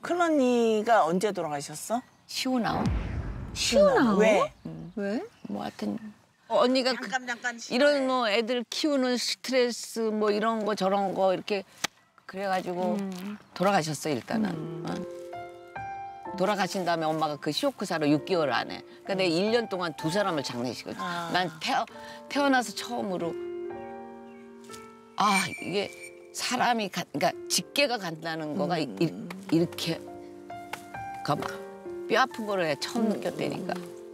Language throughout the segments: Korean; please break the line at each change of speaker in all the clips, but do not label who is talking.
큰언니가 언제 돌아가셨어?
시우나오.
시우나오? 왜?
왜? 뭐 하여튼 언니가
잠깐
이런 뭐 애들 키우는 스트레스 뭐 이런 거 저런 거 이렇게 그래가지고 돌아가셨어 일단은. 돌아가신 다음에 엄마가 그 시오크사로 6개월 안에. 그러니까 내가 1년 동안 2사람을 장례식을. 난 태어나서 처음으로 이게 사람이 그러니까 직계가 간다는 거가 이렇게 가봐. 뼈 아픈 거를 처음 느꼈다니까.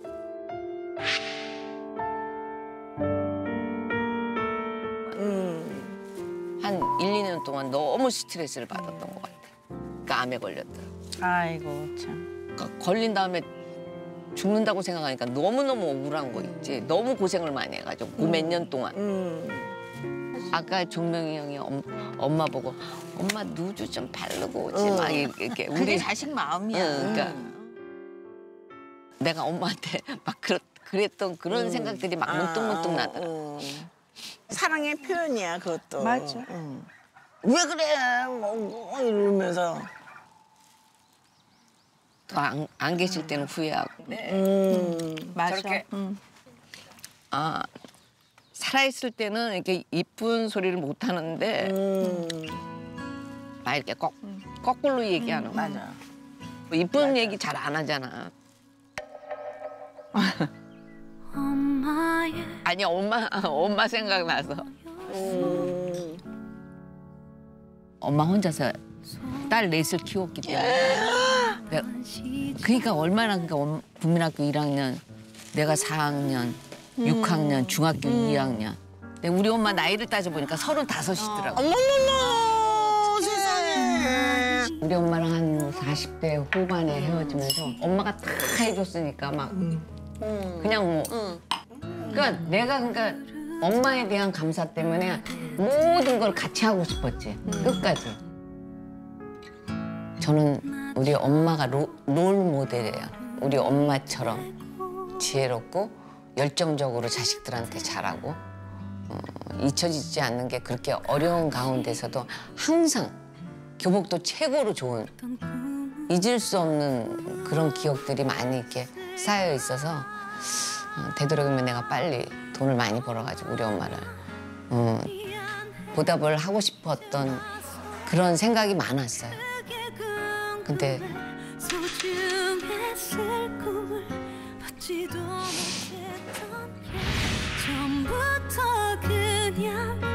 한 1, 2년 동안 너무 스트레스를 받았던 것 같아. 그러니까 암에 걸렸더라.
아이고 참.
그러니까 걸린 다음에 죽는다고 생각하니까 너무너무 억울한 거 있지. 너무 고생을 많이 해가지고 그 몇 년 동안. 아까 종명이 형이 엄마 보고 엄마 누주 좀 바르고 오지 막 이렇게.
그게 자식 마음이야.
그러니까 내가 엄마한테 막 그랬던 그런 생각들이 막 문득문득 나더라.
사랑의 표현이야 그것도.
맞아.
왜 그래? 뭐 이러면서.
또 안 계실 때는 후회하고.
맞아.
저렇게 살아있을 때는 이렇게 이쁜 소리를 못 하는데 막 이렇게 거꾸로 얘기하는 거.
맞아.
이쁜 얘기 잘 안 하잖아. 아니 엄마 생각나서. 엄마 혼자서 딸 넷을 키웠기 때문에. 그러니까 얼마나 국민학교 1학년, 내가 4학년, 6학년, 중학교 2학년. 근데 우리 엄마 나이를 따져보니까 35이더라고.
어머머머 세상에.
우리 엄마랑 한 40대 후반에 헤어지면서 엄마가 다 해줬으니까 막 그냥 뭐. 그러니까 내가 엄마에 대한 감사 때문에 모든 걸 같이 하고 싶었지. 끝까지. 저는 우리 엄마가 롤 모델이에요. 우리 엄마처럼 지혜롭고 열정적으로 자식들한테 잘하고 잊혀지지 않는 게 그렇게 어려운 가운데서도 항상 교복도 최고로 좋은 잊을 수 없는 그런 기억들이 많이 이렇게 쌓여 있어서 되도록이면 내가 빨리 돈을 많이 벌어가지고 우리 엄마를 보답을 하고 싶었던 그런 생각이 많았어요. 근데
소중했을 꿈을 받지도 못했던 게 처음부터 그냥